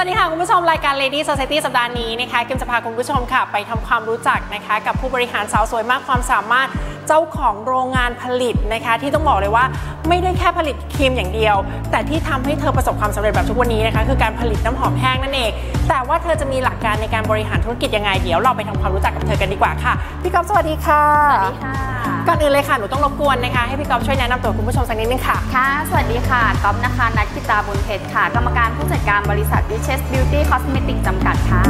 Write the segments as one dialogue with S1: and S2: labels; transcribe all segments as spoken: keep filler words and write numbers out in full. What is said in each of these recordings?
S1: สวัสดีค่ะคุณผู้ชมรายการ Lady Society สัปดาห์นี้นะคะกิมจะพาคุณผู้ชมค่ะไปทำความรู้จักนะคะกับผู้บริหารสาวสวยมากความสามารถเจ้าของโรงงานผลิตนะคะที่ต้องบอกเลยว่าไม่ได้แค่ผลิตครีมอย่างเดียวแต่ที่ทำให้เธอประสบความสำเร็จแบบทุกวันนี้นะคะคือการผลิตน้ำหอมแห้งนั่นเองแต่ว่าเธอจะมีหลักการในการบริหารธุรกิจยังไงเดี๋ยวเราไปทำความรู้จักกับเธอกันดีกว่าค่ะพี่ก๊อฟสวัสดีค่ะ
S2: สวัสดีค่ะ
S1: ก่อนอื่นเลยค่ะหนูต้องรบกวนนะคะให้พี่ก๊อฟช่วยแนะนำตัวคุณผู้ชมสักนิดนึงค่ะ
S2: ค่ะสวัสดีค่ะก๊อฟนะคะนัทกิตาบุญเพชรค่ะกรรมการผู้จัดการบริษัท Riches Beauty Cosmetics จำกัดค่ะ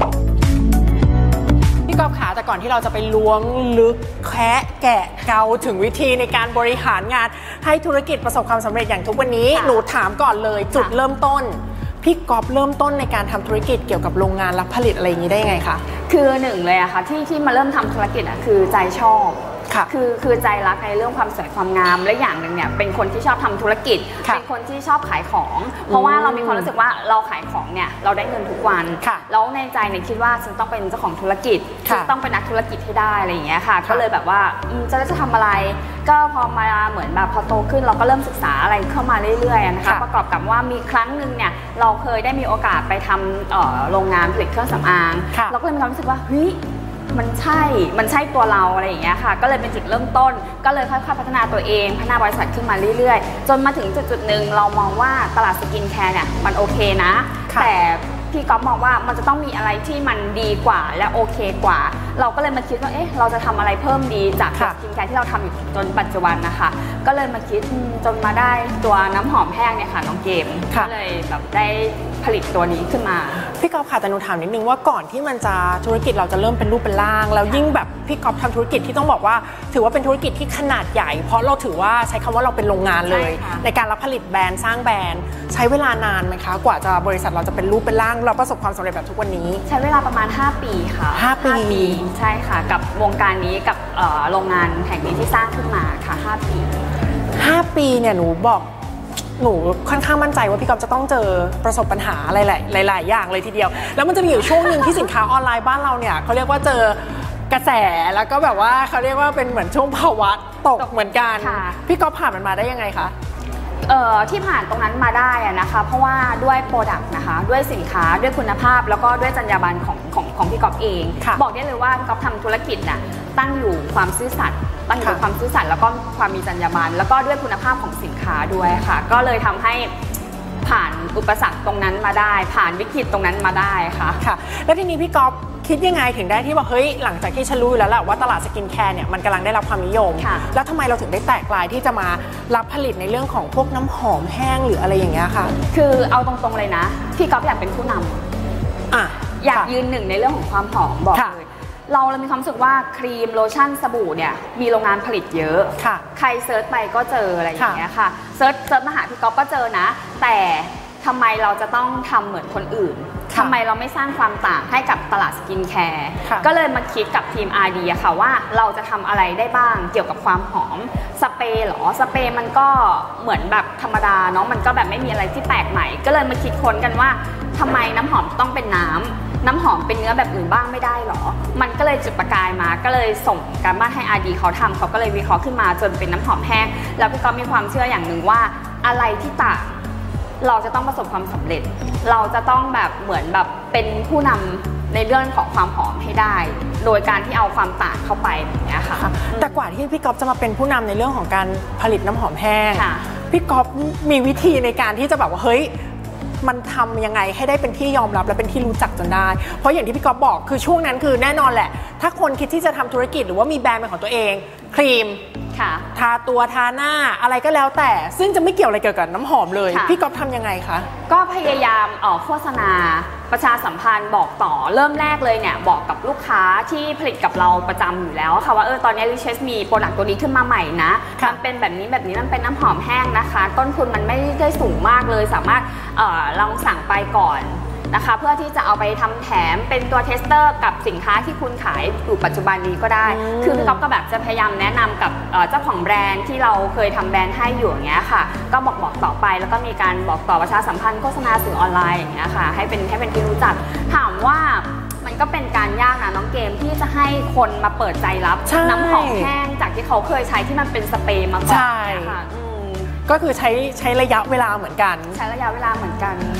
S1: พี่ก๊อฟขาแต่ก่อนที่เราจะไปล้วงลึกแคะแกะเกาถึงวิธีในการบริหารงานให้ธุรกิจประสบความสำเร็จอย่างทุกวันนี้หนูถามก่อนเลยจุดเริ่มต้นพี่ก๊อฟเริ่มต้นในการทำธุรกิจเกี่ยวกับโรงงานและผลิตอะไรอย่างนี้ได้ยังไงคะ
S2: คือหนึ่งเลยอะค่ะที่ที่มาเริ่มทำธุรกิจอะคือใจชอบคือคือใจรักในเรื่องความสวยความงามและอย่างหนึ่งเนี่ยเป็นคนที่ชอบทำธุรกิจเป็นคนที่ชอบขายของเพราะว่าเรามีความรู้สึกว่าเราขายของเนี่ยเราได้เงินทุกวันแล้วในใจเนี่ยคิดว่าฉันต้องเป็นเจ้าของธุรกิจฉันต้องเป็นนักธุรกิจให้ได้อะไรอย่างเงี้ยค่ะก็เลยแบบว่าจะจะทำอะไรก็พอมาเหมือนแบบพอโตขึ้นเราก็เริ่มศึกษาอะไรเข้ามาเรื่อยๆนะคะประกอบกับว่ามีครั้งหนึ่งเนี่ยเราเคยได้มีโอกาสไปทำโรงงานผลิตเครื่องสำอางเราก็เลยมีความรู้สึกว่าเฮ้ยมันใช่ มันใช่ตัวเราอะไรอย่างเงี้ยค่ะ ก็เลยเป็นจุดเริ่มต้น ก็เลยค่อยๆพัฒนาตัวเอง พัฒนาบริษัทขึ้นมาเรื่อยๆ จนมาถึงจุดๆหนึ่งเรามองว่าตลาดสกินแคร์เนี่ยมันโอเคนะแต่พี่ก๊อฟมองว่ามันจะต้องมีอะไรที่มันดีกว่าและโอเคกว่าเราก็เลยมาคิดว่าเอ๊ะเราจะทำอะไรเพิ่มดีจากสกินแคร์ที่เราทำอยู่จนปัจจุบันนะคะก็เลยมาคิดจนมาได้ตัวน้ำหอมแห้งเนี่ยค่ะน้องเกมก็เลยแบบได้ผลิตตัวนี้ขึ้นมา
S1: พี่ก๊อฟค่ะแต่หนูถามนิดนึงว่าก่อนที่มันจะธุรกิจเราจะเริ่มเป็นรูปเป็นร่างแล้วยิ่งแบบพี่ก๊อฟทำธุรกิจที่ต้องบอกว่าถือว่าเป็นธุรกิจที่ขนาดใหญ่เพราะเราถือว่าใช้คำว่าเราเป็นโรงงานเลยในการรับผลิตแบรนด์สร้างแบรนด์ใช้เวลานานไหมคะกว่าจะบริษัทเราจะเป็นรูปเป็นร่างเราประสบความสำเร็จแบบทุกวันนี้
S2: ใช้เวลาประมาณห้าปีค่ะ
S1: ห้าปี
S2: ใช่ค่ะกับวงการนี้กับโรงงานแห่งนี้ที่สร้างขึ้นมาค่ะห้าปี
S1: ห้าปีเนี่ยหนูบอกหนูค่อนข้างมั่นใจว่าพี่ก๊อฟจะต้องเจอประสบปัญหาอะไรหลายหลายอย่างเลยทีเดียวแล้วมันจะมีอยู่ช่วงหนึ่งที่สินค้าออนไลน์บ้านเราเนี่ยเขาเรียกว่าเจอกระแสแล้วก็แบบว่าเขาเรียกว่าเป็นเหมือนช่วงภาวะตกเหมือนกันพี่ก๊อฟผ่านมันมาได้ยังไงคะ
S2: เอ่อที่ผ่านตรงนั้นมาได้นะคะเพราะว่าด้วยโปรดักต์นะคะด้วยสินค้าด้วยคุณภาพแล้วก็ด้วยจรรยาบรรณของของของพี่ก๊อฟเองบอกได้เลยว่าพี่ก๊อฟทำธุรกิจน่ะตั้งอยู่ความซื่อสัตย์ตั้งอยู่ความซื่อสัตย์แล้วก็ความมีจรรยาบรรณแล้วก็ด้วยคุณภาพของสินค้าด้วยค่ะก็เลยทำให้ผ่านอุปสรรคตรงนั้นมาได้ผ่านวิกฤตตรงนั้นมาได้ค่ะ
S1: ค่ะแล้วทีนี้พี่ก๊อฟคิดยังไงถึงได้ที่ว่าเฮ้ยหลังจากที่ฉันรู้แล้วแหละว่าตลาดสกินแคร์เนี่ยมันกำลังได้รับความนิยมแล้วทำไมเราถึงได้แตกลายที่จะมารับผลิตในเรื่องของพวกน้ำหอมแห้งหรืออะไรอย่างเงี้ยค่ะ
S2: คือเอาตรงๆเลยนะพี่ก๊อฟอยากเป็นผู้นำอ่ะอยากยืนหนึ่งในเรื่องของความหอมบอกเลยเราเรามีความรู้สึกว่าครีมโลชั่นสบู่เนี่ยมีโรงงานผลิตเยอะใครเซิร์ชไปก็เจออะไรอย่างเงี้ยค่ะเซิร์ชเซิร์ชมาหาพี่ก๊อฟก็เจอนะแต่ทำไมเราจะต้องทำเหมือนคนอื่นทำไมเราไม่สร้างความต่างให้กับตลาดสกินแคร์ก็เลยมาคิดกับทีม อาร์ ดี อะค่ะว่าเราจะทำอะไรได้บ้างเกี่ยวกับความหอมสเปรย์หรอสเปรย์มันก็เหมือนแบบธรรมดาเนาะมันก็แบบไม่มีอะไรที่แปลกใหม่ก็เลยมาคิดค้นกันว่าทำไมน้ำหอมต้องเป็นน้ำน้ำหอมเป็นเนื้อแบบอื่นบ้างไม่ได้หรอมันก็เลยจุดประกายมาก็เลยส่งการบ้านให้ อาร์ ดี เขาทำเขาก็เลยวิเคราะห์ขึ้นมาจนเป็นน้ำหอมแห้งแล้วพี่ก็มีความเชื่ออย่างหนึ่งว่าอะไรที่ต่างเราจะต้องประสบความสำเร็จเราจะต้องแบบเหมือนแบบเป็นผู้นำในเรื่องของความหอมให้ได้โดยการที่เอาความต่างเข้าไปอย่างเงี้ยค่ะ
S1: แต่กว่าที่พี่ก๊อฟจะมาเป็นผู้นำในเรื่องของการผลิตน้ำหอมแห้งพี่ก๊อฟมีวิธีในการที่จะแบบว่าเฮ้ยมันทำยังไงให้ได้เป็นที่ยอมรับและเป็นที่รู้จักจนได้เพราะอย่างที่พี่ก๊อฟบอกคือช่วงนั้นคือแน่นอนแหละถ้าคนคิดที่จะทำธุรกิจหรือว่ามีแบรนด์เป็นของตัวเองครีมทาตัวทาหน้าอะไรก็แล้วแต่ซึ่งจะไม่เกี่ยวอะไรเกี่ยวกับน้ำหอมเลยพี่ก๊อฟทำยังไงคะ
S2: ก็พยายามออกโฆษณาประชาสัมพันธ์บอกต่อเริ่มแรกเลยเนี่ยบอกกับลูกค้าที่ผลิตกับเราประจำอยู่แล้วค่ะว่าเออตอนนี้ Riches มีโปรดักต์ตัวนี้ขึ้นมาใหม่นะมันเป็นแบบนี้แบบนี้มันเป็นน้ำหอมแห้งนะคะต้นทุนมันไม่ได้สูงมากเลยสามารถเอ่อลองสั่งไปก่อนนะคะเพื่อที่จะเอาไปทำแถมเป็นตัวเทสเตอร์กับสินค้าที่คุณขายอยู่ปัจจุบันนี้ก็ได้คือพี่ก๊อฟก็แบบจะพยายามแนะนำกับเจ้าของแบรนด์ที่เราเคยทำแบรนด์ให้อยู่อย่างเงี้ยค่ะก็บอกบอกต่อไปแล้วก็มีการบอกต่อประชาสัมพันธ์โฆษณาสื่อออนไลน์อย่างเงี้ยค่ะให้เป็นให้เป็นที่รู้จักถามว่ามันก็เป็นการยากนะน้องเกมที่จะให้คนมาเปิดใจรับน้ำหอมแห้งจากที่เขาเคยใช้ที่มันเป็นสเปรย์มาก่อนค่ะ
S1: ก็คือใช้ใช้ระยะเวลาเหมือนกัน
S2: ใช้ระยะเวลาเหมือนกัน
S1: แต่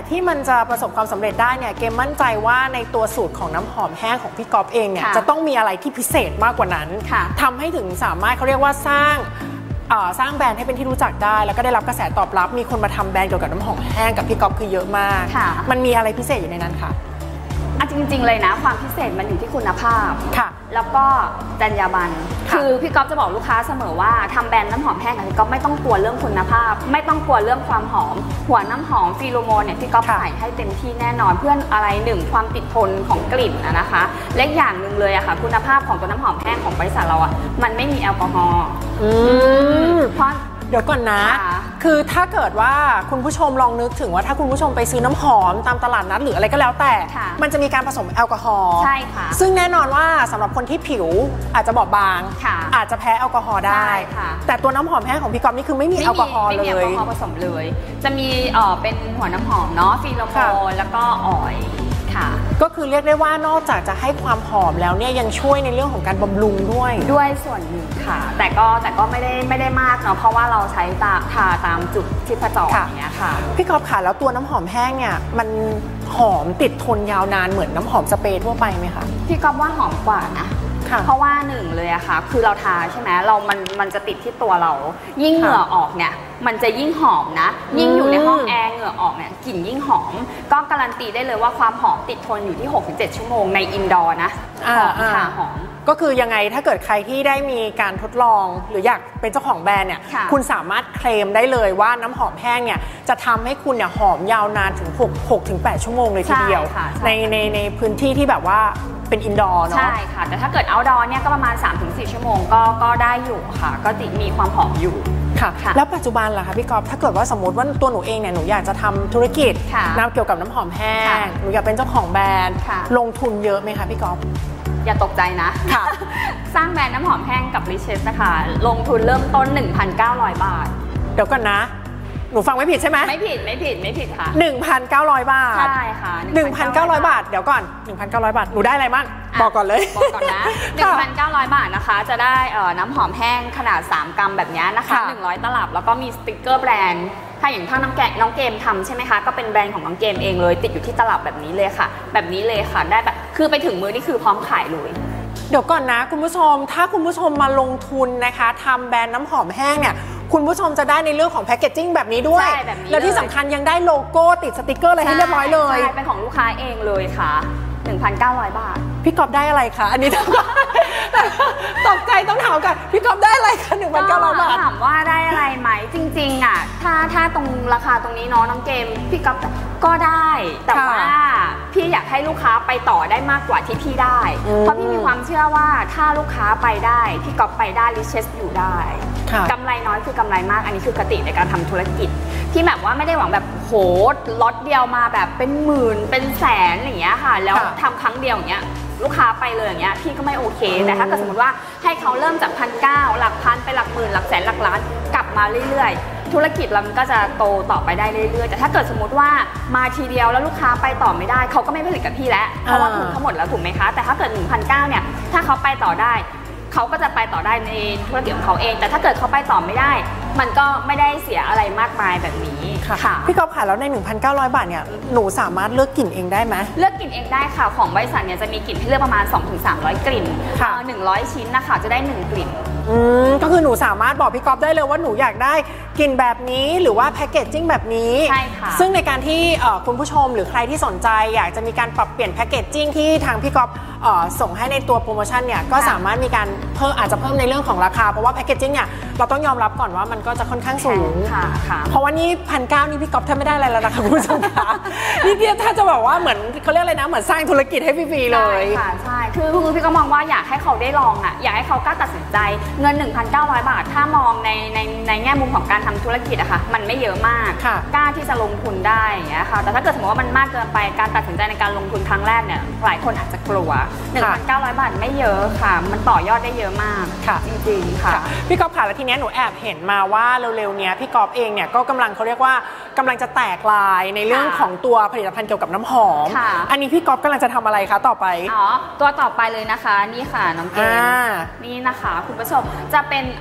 S1: ที่มันจะประสบความสำเร็จได้เนี่ยเกมมั่นใจว่าในตัวสูตรของน้ำหอมแห้งของพี่ก๊อฟเองเนี่ยจะต้องมีอะไรที่พิเศษมากกว่านั้นทำให้ถึงสามารถเขาเรียกว่าสร้างสร้างแบรนด์ให้เป็นที่รู้จักได้แล้วก็ได้รับกระแสตอบรับมีคนมาทำแบรนด์เกี่ยวกับน้ำหอมแห้งกับพี่ก๊อฟคือเยอะมากมันมีอะไรพิเศษอยู่ในนั้นคะ
S2: อ่ะจริงๆเลยนะความพิเศษมันอยู่ที่คุณภาพ
S1: ค่ะ
S2: แล้วก็จรรยาบรรณคือพี่ก๊อฟจะบอกลูกค้าเสมอว่าทำแบรนด์น้ำหอมแห้งพี่ก๊อฟไม่ต้องกลัวเรื่องคุณภาพไม่ต้องกลัวเรื่องความหอมหัวน้ำหอมฟีโรโมนเนี่ยพี่ก๊อฟใส่ให้เต็มที่แน่นอนเพื่อนอะไรหนึ่งความติดทนของกลิ่นนะคะและอย่างหนึ่งเลยอะค่ะคุณภาพของตัวน้ำหอมแห้งของบริษัทเราอะมันไม่มีแอลกอฮอล์เพราะ
S1: เดี๋ยวก่อนนะคือถ้าเกิดว่าคุณผู้ชมลองนึกถึงว่าถ้าคุณผู้ชมไปซื้อน้ำหอมตามตลาดนัดหรืออะไรก็แล้วแต่มันจะมีการผสมแอลกอฮอล์
S2: ใช่ค่ะ
S1: ซึ่งแน่นอนว่าสำหรับคนที่ผิวอาจจะบอบบางอาจจะแพ้แอลกอฮอล์ได้แต่ตัวน้ำหอมแห้งของพี่ก๊อฟนี่คือไม่มีแอลกอฮอล์เลย
S2: ไม่มีแอลกอฮอล์ผสมเลยจะมีเอ่อเป็นหัวน้ำหอมเนาะฟีโรโมนแล้วก็ออยล์
S1: ก็คือเรียกได้ว่านอกจากจะให้ความหอมแล้วเนี่ยยังช่วยในเรื่องของการบำรุงด้วย
S2: ด้วยส่วนหนึ่งค่ะแต่ก็แต่ก็ไม่ได้ไม่ได้มากเนาะเพราะว่าเราใช้ตาทาตามจุดที่ประจอบอย่างเงี้ยค่ะ
S1: พี่ก๊อฟค่ะแล้วตัวน้ำหอมแห้งเนี่ยมันหอมติดทนยาวนานเหมือนน้ำหอมสเปรย์ทั่วไปไหมคะ
S2: พี่ก๊อฟว่าหอมกว่านะเพราะว่าหนึ่งเลยอะค่ะคือเราทาใช่ไหมเรามันมันจะติดที่ตัวเรายิ่งเหงื่อออกเนี่ยมันจะยิ่งหอมนะยิ่งอยู่ในห้องแอร์เหงื่อออกเนี่ยกลิ่นยิ่งหอมก็การันตีได้เลยว่าความหอมติดทนอยู่ที่ หกถึงเจ็ด ชั่วโมงในอินดอร์นะหอมค่ะหอม
S1: ก็คือยังไงถ้าเกิดใครที่ได้มีการทดลองหรืออยากเป็นเจ้าของแบรนด์เนี่ยคุณสามารถเคลมได้เลยว่าน้ำหอมแห้งเนี่ยจะทำให้คุณเนี่ยหอมยาวนานถึงหกถึงแปด ชั่วโมงเลยทีเดียวในในในพื้นที่ที่แบบว่าเป็นอินดอร์เนาะ
S2: ใช่ค่ะแต่ถ้าเกิดเอาท์ดอร์เนี่ยก็ประมาณ สามถึงสี่ ชั่วโมงก็ก็ได้อยู่ค่ะก็ติมีความหอมอยู่
S1: ค่ะแล้วปัจจุบันล่ะคะพี่ก๊อฟถ้าเกิดว่าสมมติว่าตัวหนูเองเนี่ยหนูอยากจะทำธุรกิจนำเกี่ยวกับน้ำหอมแห้งหนูอยากเป็นเจ้าของแบรนด์ลงทุนเยอะไหมคะพี่ก๊อฟ
S2: อย่าตกใจนะสร้างแบรนด์น้ำหอมแห้งกับ Riches นะคะลงทุนเริ่มต้น หนึ่งพันเก้าร้อย บาท
S1: เดี๋ยวก่อนนะหนูฟังไม่ผิดใช่ไหม
S2: ไม่ผิดไม่ผิดไม่ผิดค่ะ
S1: หนึ่งพันเก้าร้อย บาท
S2: ใช่ค่ะ
S1: หนึ่งพันเก้าร้อย บาทเดี๋ยวก่อน หนึ่งพันเก้าร้อย บาทหนูได้อะไรบ้างบอกก่อนเลย
S2: บอกก่อนนะ หนึ่งพันเก้าร้อย บาทนะคะจะได้น้ำหอมแห้งขนาดสามกรัมแบบนี้นะคะหนึ่งร้อยตลับแล้วก็มีสติ๊กเกอร์แบรนด์ถ้าอย่างถ้าน้องแกะน้องเกมทำใช่ไหมคะก็เป็นแบรนด์ของน้องเกมเองเลยติดอยู่ที่ตลับแบบนี้เลยค่ะแบบนี้เลยค่ะได้แบบคือไปถึงมือนี่คือพร้อมขายเลย
S1: เดี๋ยวก่อนนะคุณผู้ชมถ้าคุณผู้ชมมาลงทุนนะคะทำแบรนด์น้ำหอมแห้งเนี่ยคุณผู้ชมจะได้ในเรื่องของแพคเกจจิ้งแบบนี้ด้วยแล้วที่สำคัญยังได้โลโก้ติดสติกเกอร์อะไรให้เรียบร้อยเลย
S2: ใช่เป็นของลูกค้าเองเลยค่ะ หนึ่งพันเก้าร้อย บาท
S1: พี่ก๊อฟได้อะไรคะอันนี้ตกใจต้องถามกันพี่ก๊อฟได้อะไรคะหนึ่งพันเก้าร้อย บาท
S2: ถามว่าได้อะไรไหมจริงๆอ่ะถ้าถ้าตรงราคาตรงนี้เนาะน้องเกมพี่ก๊อฟก็ได้แต่ว่าพี่อยากให้ลูกค้าไปต่อได้มากกว่าที่พี่ได้เพราะพี่มีความเชื่อว่าถ้าลูกค้าไปได้พี่ก๊อฟไปได้ริเชสอยู่ได้กำไรน้อยคือกำไรมากอันนี้คือคติในการทำธุรกิจที่แบบว่าไม่ได้หวังแบบโหล็อตเดียวมาแบบเป็นหมื่นเป็นแสนอย่างเงี้ยค่ะแล้วทำครั้งเดียวอย่างเงี้ยลูกค้าไปเลยอย่างเงี้ยพี่ก็ไม่โอเคแต่ถ้าเกิดสมมติว่าให้เขาเริ่มจากพันเก้าหลักพันไปหลักหมื่นหลักแสนหลักล้านกลับมาเรื่อยๆธุรกิจเรามันก็จะโตต่อไปได้เรื่อยๆแต่ถ้าเกิดสมมติว่ามาทีเดียวแล้วลูกค้าไปต่อไม่ได้เขาก็ไม่ผลิตกับพี่แล้วเพราะว่าทุนเขาหมดแล้วถูกไหมคะแต่ถ้าเกิด หนึ่งพันเก้าร้อย เนี่ยถ้าเขาไปต่อได้เขาก็จะไปต่อได้ในธุรกิจของเขาเองแต่ถ้าเกิดเขาไปต่อไม่ได้มันก็ไม่ได้เสียอะไรมากมายแบบนี้
S1: ค่ะพี่ก๊อฟค่ะแล้วใน หนึ่งพันเก้าร้อย บาทเนี่ยหนูสามารถเลือกกลิ่นเองได้ไหม
S2: เลือกกลิ่นเองได้ค่ะของบริษัทเนี่ยจะมีกลิ่นให้เลือกประมาณ สองถึงสามร้อย กลิ่นค่ะหนึ่งร้อยชิ้นนะคะจะได้หนึ่งกลิ่น
S1: อืมก็คือหนูสามารถบอกพี่ก๊อฟได้เลยว่าหนูอยากได้กลิ่นแบบนี้หรือว่าแพคเกจจิ้งแบบนี้
S2: ใช่ค่ะ
S1: ซึ่งในการที่คุณผู้ชมหรือใครที่สนใจอยากจะมีการปรับเปลี่ยนแพคเกจจิ้งที่ทางพี่ก๊อฟส่งให้ในตัวโปรโมชั่นเนี่ยก็สามารถมีการเพิ่มอาจจะเพิ่มในเรื่องของราคาเพราะว่าแพคเกจจิ้งเนี่ยเราต้องยอมรับก่อนว่ามันก็จะค่อนข้างสูงเพราะว่านี่พันเก้านี่พี่ก๊อฟแทบไม่ได้อะไรแล้วนะคะคุณผู้ชมคะนี่เดียวถ้าจะบอกว่าเหมือนเขาเรียกอะไรนะเหมือนสร้างธุรกิจให้ฟรีๆเลย
S2: ค่ะใช่คือคือพี่ก็มองว่าอยากให้เขาได้ลองอ่ะอยากให้เขากล้าตัดสินใจเงิน หนึ่งพันเก้าร้อย บาทถ้ามองในในในแง่มุมของการทำธุรกิจอะค่ะมันไม่เยอะมากกล้าที่จะลงทุนได้อย่างเงี้ยค่ะแต่ถ้าเกิดสมมติว่ามันมากเกินไปการตัดสินใจในการลงทุนครั้งแรกเนี่ยหลายคนอาจจะกลัว หนึ่งพันเก้าร้อย บาทไม่เยอะค่ะมันต่อยอดได้เยอะมาก
S1: ค่ะ
S2: จริงๆค่ะ
S1: พี่ก๊อฟค่ะแล้วทีนี้หนูแอบเห็นมาว่าเร็วๆเนี้ยพี่ก๊อฟเองเนี่ยก็กำลังเขาเรียกว่ากำลังจะแตกลายในเรื่องของตัวผลิตภัณฑ์เกี่ยวกับน้ำหอมอันนี้พี่ก๊อฟกำลังจะทำอะไรคะต่อไป
S2: อ๋อตัวต่อไปเลยนะคะนี่ค่ะน้องเกมนี่นะคะคุณผู้ชมจะเป็นออยล์น้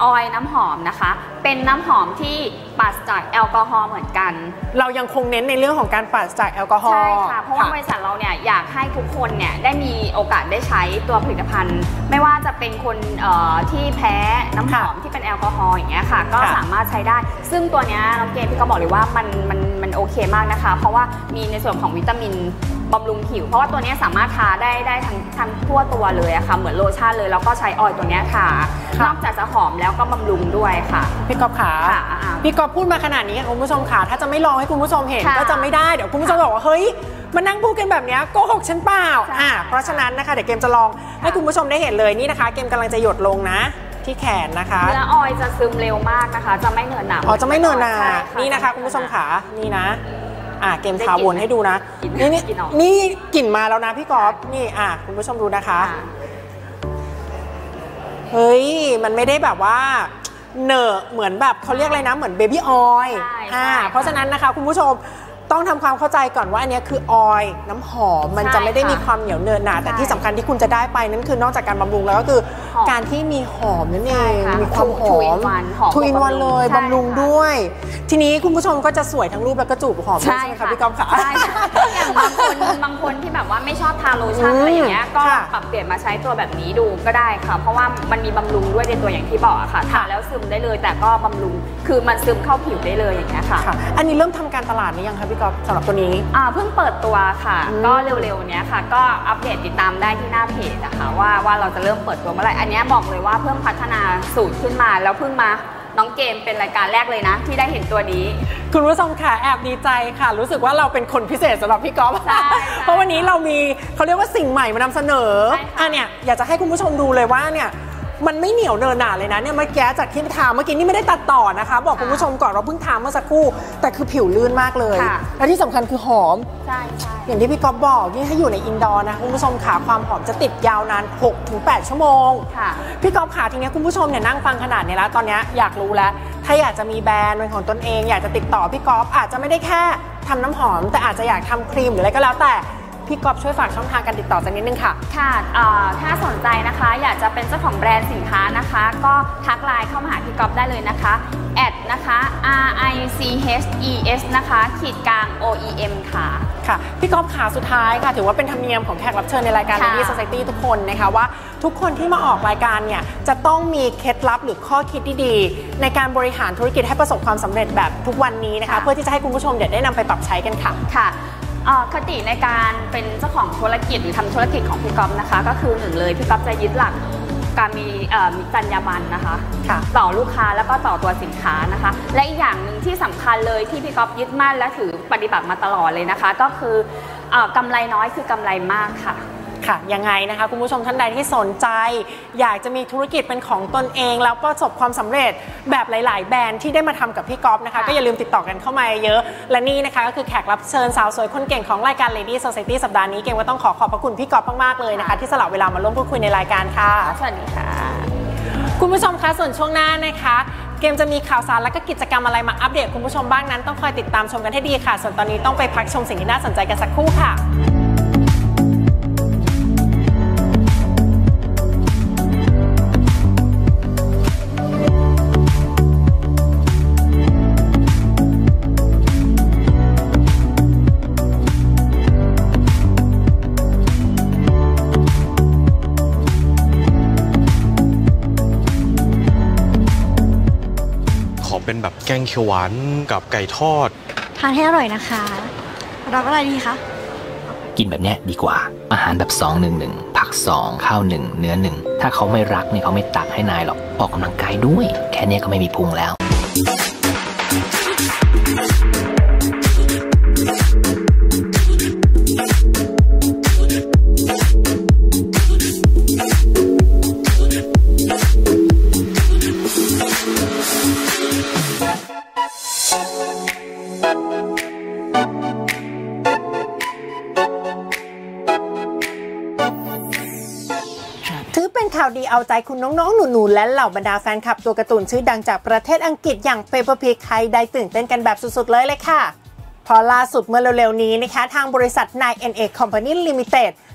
S2: ำหอมนะคะเป็นน้ำหอมที่ปราศจากแอลกอฮอล์เหมือนกัน
S1: เรายังคงเน้นในเรื่องของการปราศจากแอลกอฮอล์
S2: ใช่ค่ะเพราะว่าบริษัทเราเนี่ยอยากให้ทุกคนเนี่ยได้มีโอกาสได้ใช้ตัวผลิตภัณฑ์ไม่ว่าจะเป็นคนที่แพ้น้ำหอมที่เป็นแอลกอฮอล์อย่างเงี้ยค่ะก็สามารถใช้ได้ซึ่งตัวเนี้ยน้องเกมพี่ก็บอกเลยว่ามันมันมันโอเคมากนะคะเพราะว่ามีในส่วนของวิตามินบำรุงผิวเพราะว่าตัวนี้สามารถทาได้ได้ทั้งทั้งทั่วตัวเลยอะค่ะเหมือนโลชั่นเลยแล้วก็ใช้ออยล์ตัวนี้ทานอกจากจะหอมแล้วก็บำรุงด้วยค่ะ
S1: พี่กอบขาพี่กอบพูดมาขนาดนี้คุณผู้ชมขาถ้าจะไม่ลองให้คุณผู้ชมเห็นก็จะไม่ได้เดี๋ยวคุณผู้ชมบอกว่าเฮ้ยมานั่งพูดกันแบบนี้โกหกฉันเปล่าอ่าเพราะฉะนั้นนะคะเดี๋ยวเกมจะลองให้คุณผู้ชมได้เห็นเลยนี่นะคะเกมกำลังจะหยดลงนะที่แขนนะคะ
S2: เนื้อออยล์จะซึมเร็วมากนะคะจะไม่เหนอะหนะ
S1: อ๋อจะไม่เหนอะหนะนี่นะคะคุณผู้ชมขานี่นะอ่ะเกมทาวนให้ดูนะนี่นี่นี่กลิ่นมาแล้วนะพี่กอล์ฟนี่อ่ะคุณผู้ชมดูนะคะเฮ้ยมันไม่ได้แบบว่าเหนอะเหมือนแบบเขาเรียกอะไรนะเหมือนเบบี้ออยล์อ่าเพราะฉะนั้นนะคะคุณผู้ชมต้องทำความเข้าใจก่อนว่าอันนี้คือออยล์น้ำหอมมันจะไม่ได้มีความเหนียวเนินหนาแต่ที่สำคัญที่คุณจะได้ไปนั่นคือนอกจากการบำรุงแล้วก็คือการที่มีหอมนั่นเองมีความหอมทูอินวันเลยบำรุงด้วยทีนี้คุณผู้ชมก็จะสวยทั้งรูปแล้วก็จูบหอมใช่ไหมคะพี่ก๊อฟค่ะ
S2: อย่างบางคนบางคนที่แบบว่าไม่ชอบทาโลชั่นอะไรอย่างเงี้ยก็ปรับเปลี่ยนมาใช้ตัวแบบนี้ดูก็ได้ค่ะเพราะว่ามันมีบำรุงด้วยในตัวอย่างที่บอกค่ะทาแล้วซึมได้เลยแต่ก็บำรุงคือมันซึมเข้าผิวได้เลยอย่างเงี้ยค่ะ
S1: อันนี้เริ่มทำการตลาดหรือยังคะพี่ก๊อฟสำหรับตัวนี้
S2: อ่าเพิ่งเปิดตัวค่ะก็เร็วๆเนี้ยค่ะก็อัปเดตติดตามได้ที่หน้าเพจนะคะว่าว่าเราจะเริ่มเปิดตัวเมื่อไหร่อันนี้บอกเลยว่าเพิ่งพัฒนาสูตรขึ้นมาแล้วเพิ่งมาน้องเกมเป็นรายการแรกเลยนะที่ได้เห็นตัวนี้
S1: คุณผู้ชมค่ะแอบดีใจค่ะรู้สึกว่าเราเป็นคนพิเศษสำหรับพี่ก๊อฟเพราะวันนี้เรามีเขาเรียกว่าสิ่งใหม่มานำเสนออ่ะเนี่ยอยากจะให้คุณผู้ชมดูเลยว่าเนี่ยมันไม่เหนียวเนินหนาเลยนะเนี่ยเมื่อกี้จากที่ทาเมื่อกี้นี่ไม่ได้ตัดต่อนะคะบอกคุณผู้ชมก่อนเราเพิ่งทาเมื่อสักครู่แต่คือผิวลื่นมากเลยและที่สำคัญคือหอม
S2: ใช่ใช่
S1: อย่างที่พี่ก๊อฟบอกนี่ถ้าอยู่ในอินดอร์นะคุณผู้ชมขาความหอมจะติดยาวนาน หกถึงแปด ชั่วโมงพี่ก๊อฟขาทีนี้คุณผู้ชมเนี่ยนั่งฟังขนาดนี้แล้วตอนนี้อยากรู้แล้วถ้าอยากจะมีแบรนด์เป็นของตนเองอยากจะติดต่อพี่ก๊อฟอาจจะไม่ได้แค่ทำน้ำหอมแต่อาจจะอยากทำครีมหรืออะไรก็แล้วแต่พี่ก๊อฟช่วยฝากช่องทางการติดต่อสักนิดนึงค่ะ
S2: ค่ะถ้าสนใจนะคะอยากจะเป็นเจ้าของแบรนด์สินค้านะคะก็ทักไลน์เข้ามาหาพี่ก๊อฟได้เลยนะคะแอดนะคะ R I C H E S นะคะขีดกลาง O E M ค่ะ
S1: ค่ะพี่ก๊อฟขาสุดท้ายค่ะถือว่าเป็นธรรมเนียมของแขกรับเชิญในรายการ Lady Society ทุกคนนะคะว่าทุกคนที่มาออกรายการเนี่ยจะต้องมีเคล็ดลับหรือข้อคิดดีๆในการบริหารธุรกิจให้ประสบความสำเร็จแบบทุกวันนี้นะคะเพื่อที่จะให้คุณผู้ชมเดี๋ยวได้นำไปปรับใช้กันค่ะ
S2: ค่ะคติในการเป็นเจ้าของธุรกิจหรือทำธุรกิจของพี่ก๊อฟนะคะก็คือหนึ่งเลยพี่ก๊อฟจะยึดหลักการมีมีจรรยาบรรณนะคะต่อลูกค้าแล้วก็ต่อตัวสินค้านะคะและอีกอย่างหนึ่งที่สำคัญเลยที่พี่ก๊อฟยึดมั่นและถือปฏิบัติมาตลอดเลยนะคะก็คือกำไรน้อยคือกำไรมากค่ะ
S1: ค่ะยังไงนะคะคุณผู้ชมท่านใดที่สนใจอยากจะมีธุรกิจเป็นของตนเองแล้วประสบความสำเร็จแบบหลายๆแบรนด์ที่ได้มาทำกับพี่ก๊อฟนะคะก็อย่าลืมติดต่อกันเข้ามาเยอะและนี่นะคะก็คือแขกรับเชิญสาวสวยคนเก่งของรายการ Lady Society สัปดาห์นี้เกมก็ต้องขอขอบพระคุณพี่ก๊อฟมากๆเลยนะคะที่สละเวลามาร่วมพูดคุยในรายการค่ะ
S2: สวัสดีค่ะ
S1: คุณผู้ชมคะส่วนช่วงหน้านะคะเกมจะมีข่าวสารและก็กิจกรรมอะไรมาอัปเดตคุณผู้ชมบ้างนั้นต้องคอยติดตามชมกันให้ดีค่ะส่วนตอนนี้ต้องไปพักชมสิ่งที่น่าสนใจกันสักครู่ค่ะ
S3: เป็นแบบแกงเขียวหวานกับไก่ทอด
S4: ทานให้อร่อยนะคะรับอะไรดีคะ
S5: กินแบบเนี้ยดีกว่าอาหารแบบสองหนึ่งหนึ่งผักสองข้าวหนึ่งเนื้อหนึ่งถ้าเขาไม่รักเนี่ยเขาไม่ตักให้นายหรอกออกกำลังกายด้วยแค่นี้ก็ไม่มีพุงแล้ว
S1: ข่าวดีเอาใจคุณน้องๆหนูๆและเหล่าบรรดาแฟนคลับตัวการ์ตูนชื่อดังจากประเทศอังกฤษอย่าง Peppa Pig ใครได้ตื่นเต้นกันแบบสุดๆเลยเลยค่ะพอล่าสุดเมื่อเร็วๆนี้นะคะทางบริษัท ไนน์ เอ็น เอ Company Limited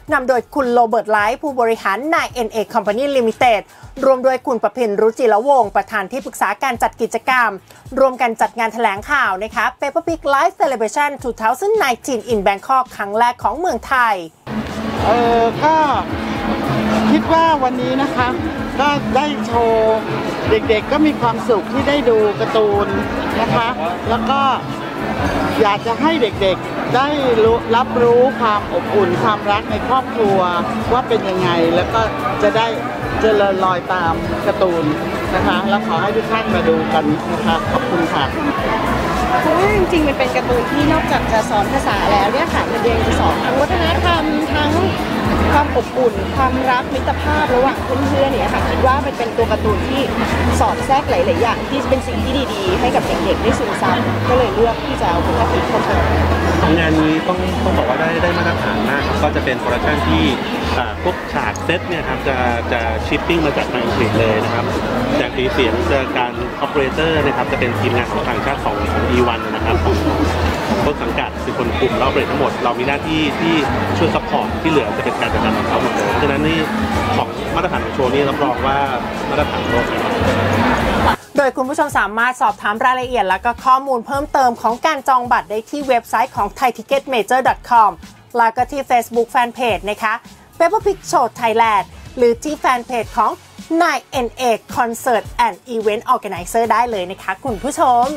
S1: นำโดยคุณโรเบิร์ตไลท์ผู้บริหาร ไนน์ เอ็น เอ Company Limited รวมโดยคุณประพินรุจิรวงศ์ประธานที่ปรึกษาการจัดกิจกรรมรวมกันจัดงานแถลงข่าวนะคะ Peppa Pig Live Celebration สองพันสิบเก้า in Bangkok ครั้งแรกของเมืองไทย
S6: เออก็คิดว่าวันนี้นะคะก็ได้โชว์เด็กๆก็มีความสุขที่ได้ดูการ์ตูนนะคะแล้วก็อยากจะให้เด็กๆได้รับรู้ความอบอุ่นความรักในครอบครัวว่าเป็นยังไงแล้วก็จะได้เจริญรอยตามการ์ตูนนะคะแล้วขอให้ทุกท่านมาดูกันนะคะขอบคุณค่ะ
S7: เพราะว่าจริงๆมันเป็นการ์ตูนที่นอกจากจะสอนภาษาแล้วเนี่ยค่ะมันยังจะสอนทั้งวัฒนธรรมทั้งความอบอุ่นความรักมิตรภาพระหว่างเพื่อนๆเนี่ยค่ะคิดว่ามันเป็นตัวการ์ตูนที่สอดแทรกหลายๆอย่างที่เป็นสิ่งที่ดีๆให้กับเด็กๆได้ซึมซับก็เลยเลือกที่จะเอาตัวการ์ตูนเข้ามา
S8: งานนี้ต้องต้องบอกว่าได้ได้มาตรฐานมากก็จะเป็นโปรดักชั่นที่พวกฉากเซตเนี่ยครับจะจะชิปปิ้งมาจากทางอังกฤษเลยนะครับจากสีเสียงเจอการออเปอเรเตอร์นะครับจะเป็นทีมงานของต่างชาติของของ อี วัน นะครับของต้นสังกัดคือคนกลุ่มเราออเปอเรตทั้งหมดเรามีหน้าที่ที่ช่วยซัพพอร์ตที่เหลือจะเป็นการจัดการของเขาหมดเลยฉะนั้นนี่ของมาตรฐานของโชว์นี้รับรองว่ามาตรฐานโลกนะครับ
S1: โดยคุณผู้ชมสามารถสอบถามรายละเอียดและก็ข้อมูลเพิ่มเติมของการจองบัตรได้ที่เว็บไซต์ของ ไทยทิเก็ตเมเจอร์ ดอท คอม แล้วก็ที่ Facebook Fanpage นะคะ Peppa Pig Show Thailand หรือที่แฟนเพจของ ไนน์ เอ็น เอ Concert and Event Organizer ได้เลยนะคะคุณผู้ชม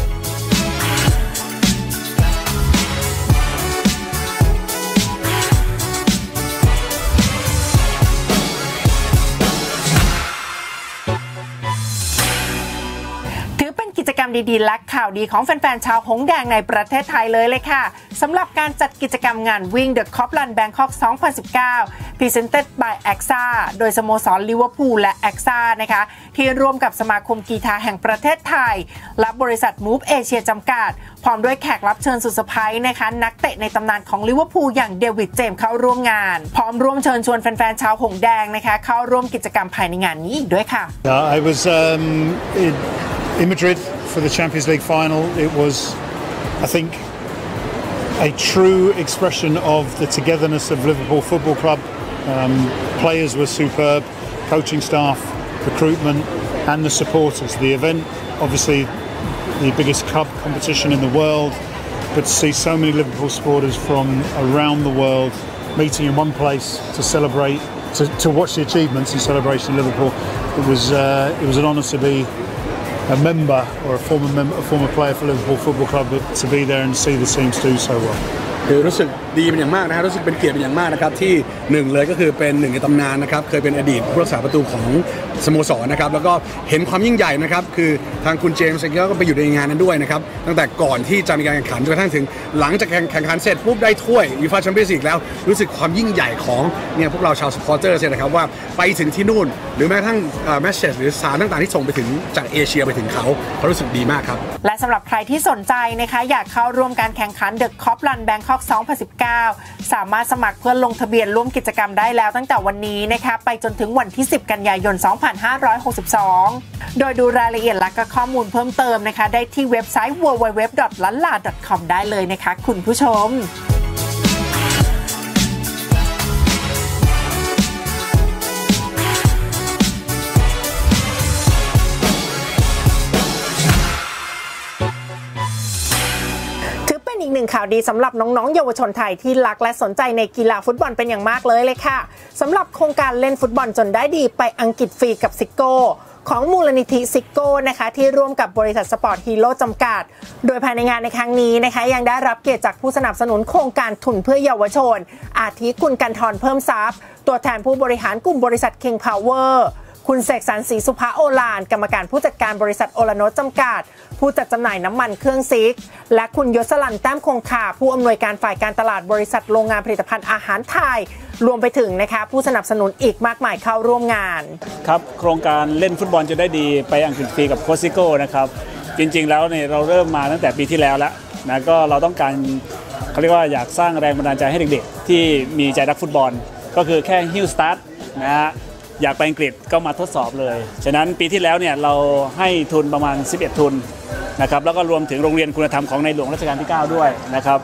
S1: กิจกรรมดีๆและข่าวดีของแฟนๆชาวหงส์แดงในประเทศไทยเลยเลยค่ะสำหรับการจัดกิจกรรมงานวิ่ง The Copland Bangkok สองพันสิบเก้า Presented by แอ็กซ่า โดยสโมสรลิเวอร์พูลและ แอ็กซ่า นะคะที่ร่วมกับสมาคมกีฬาแห่งประเทศไทยและบริษัท Move Asia จำกัดพร้อมด้วยแขกรับเชิญสุดเซอร์ไพรส์นะคะนักเตะในตำนานของลิเวอร์พูลอย่างเดวิดเจมส์เข้าร่วมงานพร้อมร่วมเชิญชวนแฟนๆชาวหงส์แดงนะคะเข้าร่วมกิจกรรมภายในงานนี้อีกด้วยค่ะ
S9: I was um, in, in Madrid for the Champions League final. It was, I think, a true expression of the togetherness of Liverpool Football Club. Um, players were superb, coaching staff, recruitment, and the supporters. The event, obviously, the biggest club competition in the world, but to see so many Liverpool supporters from around the world meeting in one place to celebrate, to, to watch the achievements and celebration of Liverpool, it was uh, it was an honour to be a member or a former member, a former player for Liverpool Football Club, but to be there and see the teams do so well.
S10: คือรู้สึกดีเป็นอย่างมากนะครับรู้สึกเป็นเกียรติเป็นอย่างมากนะครับที่หนึ่งเลยก็คือเป็นหนึ่งในตำนานนะครับเคยเป็นอดีตผู้รักษาประตูของสโมสรนะครับแล้วก็เห็นความยิ่งใหญ่นะครับคือทางคุณเจมส์ก็ไปอยู่ในงานนั้นด้วยนะครับตั้งแต่ก่อนที่จะมีการแข่งขันจนกระทั่งถึงหลังจากแข่งขันเสร็จปุ๊บได้ถ้วยยูฟ่าแชมเปี้ยนส์ลีกแล้วรู้สึกความยิ่งใหญ่ของเนี่ยพวกเราชาวซัพพอร์เตอร์เนี่ยนะครับว่าไปถึงที่นู่นหรือแม้กระทั่งแมสเซจหรือสารต่างๆที่ส่งไปถึงจากเอเชียไปถึงเขาเขารู้สึกดีมากครับ
S1: และสำหรับใครที่สนใจนะคะอยากเข้าร่วมการแข่งขัน The Copland Bangkok สองพันสิบเก้าสามารถสมัครเพื่อลงทะเบียนร่วมกิจกรรมได้แล้วตั้งแต่วันนี้นะคะไปจนถึงวันที่สิบกันยายนสองพันห้าร้อยหกสิบสองโดยดูรายละเอียดและก็ข้อมูลเพิ่มเติมนะคะได้ที่เว็บไซต์ ดับเบิลยู ดับเบิลยู ดับเบิลยู ดอท ลันลา ดอท คอม ได้เลยนะคะคุณผู้ชมอีกหนึ่งข่าวดีสำหรับน้องๆเยาวชนไทยที่รักและสนใจในกีฬาฟุตบอลเป็นอย่างมากเลยเลยค่ะสำหรับโครงการเล่นฟุตบอลจนได้ดีไปอังกฤษฟรีกับซิโก้ของมูลนิธิซิโก้นะคะที่ร่วมกับบริษัทสปอร์ตฮีโร่จำกัดโดยภายในงานในครั้งนี้นะคะยังได้รับเกียรติจากผู้สนับสนุนโครงการทุนเพื่อเยาวชนอาทิคุณกันทรเพิ่มทรัพย์ตัวแทนผู้บริหารกลุ่มบริษัท King Powerคุณเสกสรรศรีสุภาโอฬารกรรมการผู้จัดการบริษัทโอลาโนจำกัดผู้จัดจำหน่ายน้ำมันเครื่องซิกและคุณยศลันแต้มคงคาผู้อำนวยการฝ่ายการตลาดบริษัทโรงงานผลิตภัณฑ์อาหารไทยรวมไปถึงนะคะผู้สนับสนุนอีกมากมายเข้าร่วมงาน
S11: ครับโครงการเล่นฟุตบอลจะได้ดีไปอังกฤษฟรีกับโค้ชซิโก้นะครับจริงๆแล้วเนี่ยเราเริ่มมาตั้งแต่ปีที่แล้วแล้วนะก็เราต้องการเขาเรียกว่าอยากสร้างแรงบันดาลใจให้เด็กๆที่มีใจรักฟุตบอลก็คือแค่ฮิ้วสตาร์ทนะฮะอยากไปอังกฤษก็มาทดสอบเลยฉะนั้นปีที่แล้วเนี่ยเราให้ทุนประมาณสิบเอ็ดทุนนะครับแล้วก็รวมถึงโรงเรียนคุณธรรมของในหลวงรัชกาลที่เก้าด้วยนะครับ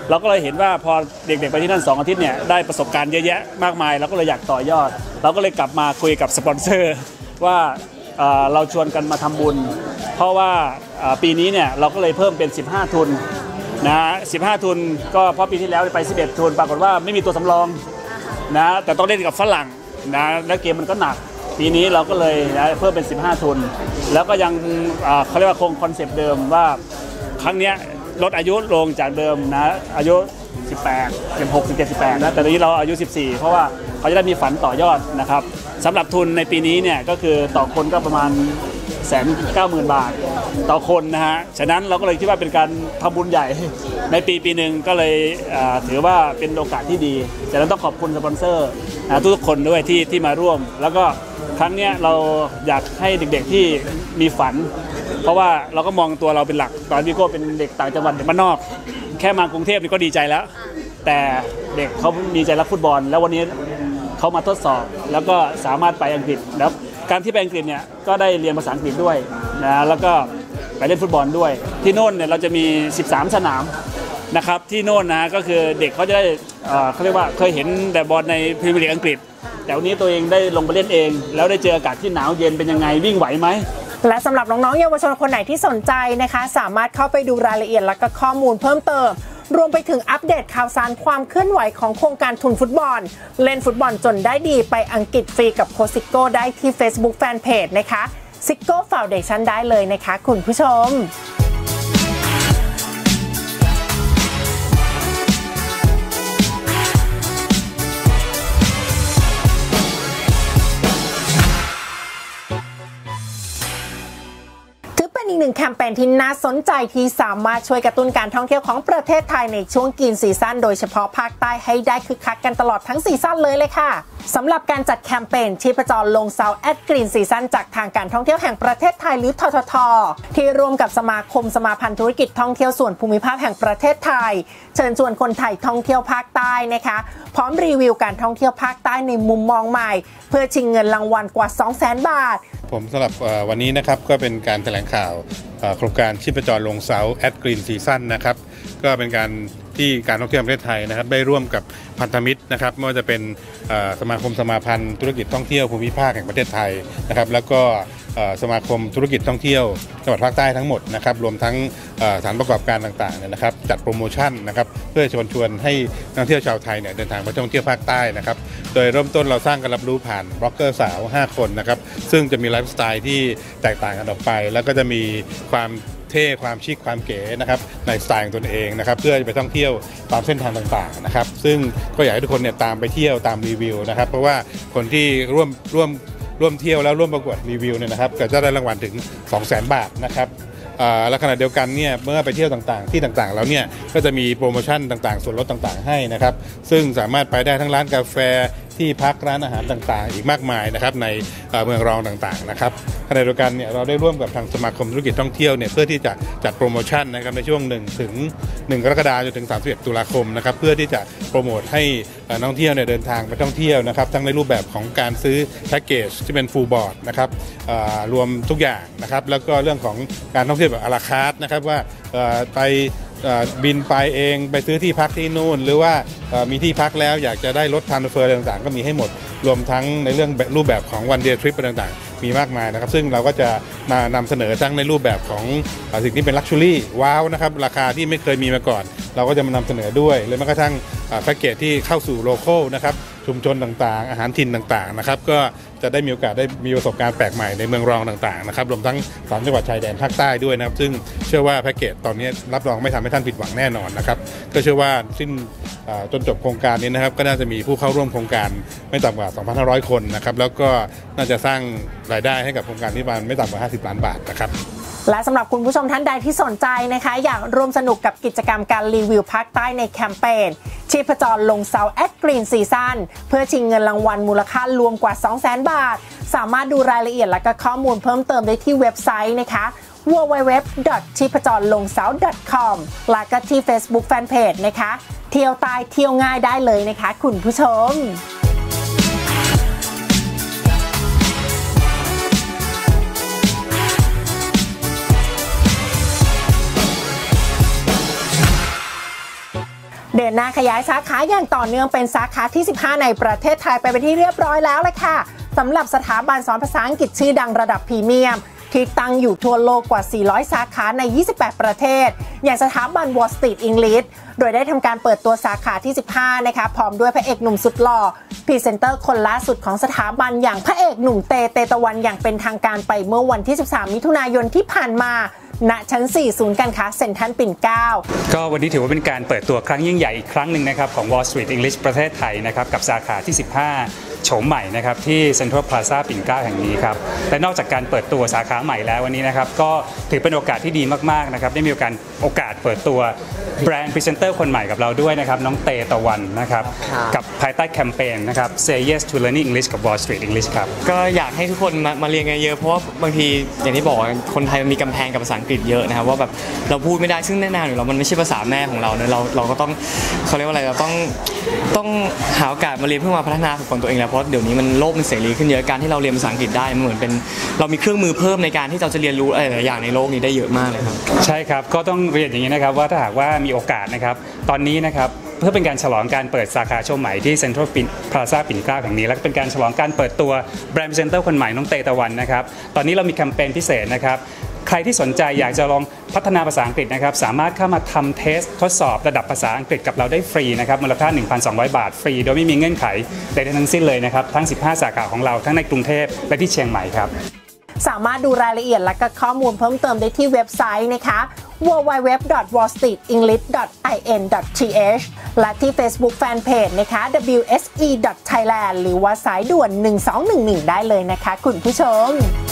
S11: เราก็เลยเห็นว่าพอเด็กๆไปที่นั่นสองอาทิตย์เนี่ยได้ประสบการณ์เยอะแยะมากมายเราก็เลยอยากต่อยอดเราก็เลยกลับมาคุยกับสปอนเซอร์ว่าเราชวนกันมาทำบุญเพราะว่าปีนี้เนี่ยเราก็เลยเพิ่มเป็นสิบห้าทุนนะสิบห้าทุนก็เพราะปีที่แล้วไปสิบเอ็ดทุนปรากฏว่าไม่มีตัวสำรองนะแต่ต้องเล่นกับฝรั่งนะแล้วเกมมันก็หนักปีนี้เราก็เลยเพิ่มเป็นสิบห้าทุนแล้วก็ยังเขาเรียกว่าคงคอนเซปต์เดิมว่าครั้งนี้ลดอายุลงจากเดิมนะอายุสิบแปด สิบหก สิบเจ็ด สิบแปดนะแต่ตอนนี้เราอายุสิบสี่เพราะว่าเขาจะได้มีฝันต่อยอดนะครับสำหรับทุนในปีนี้เนี่ยก็คือต่อคนก็ประมาณแสนเก้าหมื่นบาทต่อคนนะฮะฉะนั้นเราก็เลยคิดว่าเป็นการทำบุญใหญ่ในปีปีหนึ่งก็เลยถือว่าเป็นโอกาสที่ดีฉะนั้นต้องขอบคุณสปอนเซอร์ทุกคนด้วยที่ที่มาร่วมแล้วก็ครั้งนี้เราอยากให้เด็กๆที่มีฝันเพราะว่าเราก็มองตัวเราเป็นหลักตอนพี่โก้เป็นเด็กต่างจังหวัดเด็กบ้านนอกแค่มากรุงเทพนี่ก็ดีใจแล้วแต่เด็กเขามีใจรักฟุตบอลแล้ววันนี้เขามาทดสอบแล้วก็สามารถไปอังกฤษแล้วการที่ไปอังกฤษเนี่ยก็ได้เรียนภาษาอังกฤษด้วยนะแล้วก็ไปเล่นฟุตบอลด้วยที่โน่นเนี่ยเราจะมีสิบสามสนามนะครับที่โน่นนะก็คือเด็กเขาจะได้เขาเรียกว่าเคยเห็นแต่บอลในพรีเมียร์ลีกอังกฤษแต่วันนี้ตัวเองได้ลงไปเล่นเองแล้วได้เจออากาศที่หนาวเย็นเป็นยังไงวิ่งไหวไหม
S1: และสำหรับน้องๆเยาวชนคนไหนที่สนใจนะคะสามารถเข้าไปดูรายละเอียดและก็ข้อมูลเพิ่มเติมรวมไปถึงอัปเดตข่าวสารความเคลื่อนไหวของโครงการทุนฟุตบอลเล่นฟุตบอลจนได้ดีไปอังกฤษฟรีกับโค้ชซิโก้ได้ที่ Facebook Fanpage นะคะซิโก้ฟาวเดชั่นได้เลยนะคะคุณผู้ชมอีกหนึ่งแคมเปญที่น่าสนใจที่สามารถช่วยกระตุ้นการท่องเที่ยวของประเทศไทยในช่วงกรีนซีซั่นโดยเฉพาะภาคใต้ให้ได้คึกคักกันตลอดทั้งซีซั่นเลยเลยค่ะสำหรับการจัดแคมเปญชีพจรลงเซาแอดกรีนซีซั่นจากทางการท่องเที่ยวแห่งประเทศไทยหรือททท.ที่ร่วมกับสมาคมสมาพันธ์ธุรกิจท่องเที่ยวส่วนภูมิภาคแห่งประเทศไทยเชิญชวนคนไทยท่องเที่ยวภาคใต้นะคะพร้อมรีวิวการท่องเที่ยวภาคใต้ในมุมมองใหม่เพื่อชิงเงินรางวัลกว่า สองแสน บาท
S12: ผมสำหรับวันนี้นะครับก็เป็นการแถลงข่าวโครงการชีพจรลงเสาแอดกรีนซีซั่นนะครับก็เป็นการที่การท่องเที่ยวประเทศไทยนะครับได้ร่วมกับพันธมิตรนะครับไม่ว่าจะเป็นสมาคมสมาพันธ์ธุรกิจท่องเที่ยวภูมิภาคแห่งประเทศไทยนะครับแล้วก็สมาคมธุรกิจท่องเที่ยวจังหวัดภาคใต้ทั้งหมดนะครับรวมทั้งสถานประกอบการต่างๆเนี่ยนะครับจัดโปรโมชั่นนะครับเพื่อชวนชวนให้นักท่องเที่ยวชาวไทยเนี่ยเดินทางไปท่องเที่ยวภาคใต้นะครับโดยเริ่มต้นเราสร้างการรับรู้ผ่านบล็อกเกอร์สาวห้าคนนะครับซึ่งจะมีไลฟ์สไตล์ที่แตกต่างกันออกไปแล้วก็จะมีความเท่ความชิคความเก๋นะครับในสไตล์ของตนเองนะครับเพื่อไปท่องเที่ยวตามเส้นทางต่างๆนะครับซึ่งก็อยากให้ทุกคนเนี่ยตามไปเที่ยวตามรีวิวนะครับเพราะว่าคนที่ร่วมร่วมร่วมเที่ยวแล้วร่วมประกวดรีวิวเนี่ยนะครับก็จะได้รางวัลถึง สองแสน บาทนะครับและขณะเดียวกันเนี่ยเมื่อไปเที่ยวต่างๆที่ต่างๆแล้วเนี่ยก็จะมีโปรโมชั่นต่างๆส่วนลดต่างๆให้นะครับซึ่งสามารถไปได้ทั้งร้านกาแฟที่พักร้านอาหารต่างๆอีกมากมายนะครับในเมืองรองต่างๆนะครับขณะเดียวกันเนี่ยเราได้ร่วมกับทางสมาคมธุรกิจท่องเที่ยวเนี่ยเพื่อที่จะจัดโปรโมชั่นนะครับในช่วงหนึ่งถึงหนึ่งกรกฎาคมจนถึงสามสิบเอ็ดตุลาคมนะครับเพื่อที่จะโปรโมทให้นักท่องเที่ยวเนี่ยเดินทางไปท่องเที่ยวนะครับทั้งในรูปแบบของการซื้อแพ็กเกจที่เป็นฟูลบอร์ดนะครับรวมทุกอย่างนะครับแล้วก็เรื่องของการท่องเที่ยวแบบอะลาคาร์ทนะครับว่าไปบินไปเองไปซื้อที่พักที่นู่นหรือว่ามีที่พักแล้วอยากจะได้รถทรานสเฟอร์ต่างๆก็มีให้หมดรวมทั้งในเรื่องรูปแบบของวันเดย์ทริปต่างๆมีมากมายนะครับซึ่งเราก็จะมานำเสนอทั้งในรูปแบบของสิ่งที่เป็นลักชัวรี่ว้าวนะครับราคาที่ไม่เคยมีมาก่อนเราก็จะมานำเสนอด้วยหรือแม้กระทั่งแพ็กเกจที่เข้าสู่โลคอลนะครับชุมชนต่างๆอาหารถิ่นต่างๆนะครับก็จะได้มีโอกาสได้มีประสบการณ์แปลกใหม่ในเมืองรองต่างๆนะครับรวมทั้งสามจังหวัดชายแดนภาคใต้ด้วยนะครับซึ่งเชื่อว่าแพ็กเกจตอนนี้รับรองไม่ทำให้ท่านผิดหวังแน่นอนนะครับก็เชื่อว่าสิ้นจนจบโครงการนี้นะครับก็น่าจะมีผู้เข้าร่วมโครงการไม่ต่ำกว่า สองพันห้าร้อย คนนะครับแล้วก็น่าจะสร้างรายได้ให้กับโครงการนี้ประมาณไม่ต่ำกว่าห้าสิบล้านบาทนะครับ
S1: และสำหรับคุณผู้ชมท่านใดที่สนใจนะคะอยากร่วมสนุกกับกิจกรรมการรีวิวภาคใต้ในแคมเปญชีพจรลงเซาแอดกรีนซีซั่นเพื่อชิงเงินรางวัลมูลค่ารวมกว่า สองแสน บาทสามารถดูรายละเอียดและก็ข้อมูลเพิ่มเติมได้ที่เว็บไซต์นะคะ ดับเบิลยู ดับเบิลยู ดับเบิลยู ดอท ชีพจรลงเซา ดอท คอม และก็ที่ Facebook Fanpage นะคะเที่ยวใต้เที่ยวง่ายได้เลยนะคะคุณผู้ชมเดินหน้าขยายสาขาอย่างต่อเนื่องเป็นสาขาที่สิบห้าในประเทศไทยไปเป็นที่เรียบร้อยแล้วเลยค่ะสำหรับสถาบันสอนภาษาอังกฤษชื่อดังระดับพรีเมียมที่ตั้งอยู่ทั่วโลกกว่าสี่ร้อยสาขาในยี่สิบแปดประเทศอย่างสถาบัน Wall Street English โดยได้ทำการเปิดตัวสาขาที่สิบห้านะคะพร้อมด้วยพระเอกหนุ่มสุดหล่อพรีเซนเตอร์คนล่าสุดของสถาบันอย่างพระเอกหนุ่มเตเตตะวันอย่างเป็นทางการไปเมื่อวันที่สิบสามมิถุนายนที่ผ่านมาณชั้นสี่ศูนย์การค้าเซ็นทรัลปิ่นเกล้า
S13: ก็วันนี้ถือว่าเป็นการเปิดตัวครั้งยิ่งใหญ่อีกครั้งหนึ่งนะครับของ Wall Street English ประเทศไทยนะครับกับสาขาที่สิบห้าโฉมใหม่นะครับที่ Central Plaza ปิ่นเกล้าแห่งนี้ครับและนอกจากการเปิดตัวสาขาใหม่แล้ววันนี้นะครับก็ถือเป็นโอกาสที่ดีมากๆนะครับได้มีโอกาสโอกาสเปิดตัวแบรนด์พรีเซนเตอร์คนใหม่กับเราด้วยนะครับน้องเตตะวันนะครับกับภายใต้แคมเปญนะครับ Say Yes to Learning English กับ Wall Street English ครับ
S14: ก็อยากให้ทุกคนมามาเรียนกันเยอะเพราะว่าบางทีอย่างที่บอกคนไทยมันมีกำแพงกับภาษาอังกฤษเยอะนะครับว่าแบบเราพูดไม่ได้ซึ่งแน่นอนอยู่แล้วมันไม่ใช่ภาษาแม่ของเราเนอะเราเราก็ต้องเขาเรียกว่าอะไรเราต้องต้องหาโอกาสมาเรียนเพื่อมาพัฒนาฝึกฝนตัวเองแล้วเพราะเดี๋ยวนี้มันโลกมันเสรีขึ้นเยอะการที่เราเรียนภาษาอังกฤษได้มันเหมือนเป็นเรามีเครื่องมือเพิ่มในการที่เราจะเรียนรู้อะไรหลายอย่างในโลกนี้ได้เยอะมากเลยครับ
S13: ใช่ครับก็ต้องเรียนอย่างนี้นะครับว่าถ้าหากว่ามีโอกาสนะครับตอนนี้นะครับเพื่อเป็นการฉลองการเปิดสาขาโฉมใหม่ที่ Central Plaza ปิ่นเกล้าแห่งนี้และเป็นการฉลองการเปิดตัวแบรนด์พรีเซนเตอร์คนใหม่น้องเตตะวันนะครับตอนนี้เรามีแคมเปญพิเศษนะครับใครที่สนใจอยากจะลองพัฒนาภาษาอังกฤษนะครับสามารถเข้ามาทำเทสทดสอบระดับภาษาอังกฤษกับเราได้ฟรีนะครับมูลค่า หนึ่งพันสองร้อย บาทฟรีโดยไม่มีเงื่อนไขใดๆทั้งสิ้นเลยนะครับทั้งสิบห้าสาขาของเราทั้งในกรุงเทพและที่เชียงใหม่ครับ
S1: สามารถดูรายละเอียดและก็ข้อมูลเพิ่มเติมได้ที่เว็บไซต์นะคะ ดับเบิลยู ดับเบิลยู ดับเบิลยู ดอท วอล สตรีท อิงลิช ดอท ไอ เอ็น ดอท ที เอช และที่ Facebook Fanpage นะคะ ดับเบิลยู เอส อี ดอท ไทยแลนด์ หรือว่าสายด่วนหนึ่งสองหนึ่งหนึ่งได้เลยนะคะคุณผู้ชม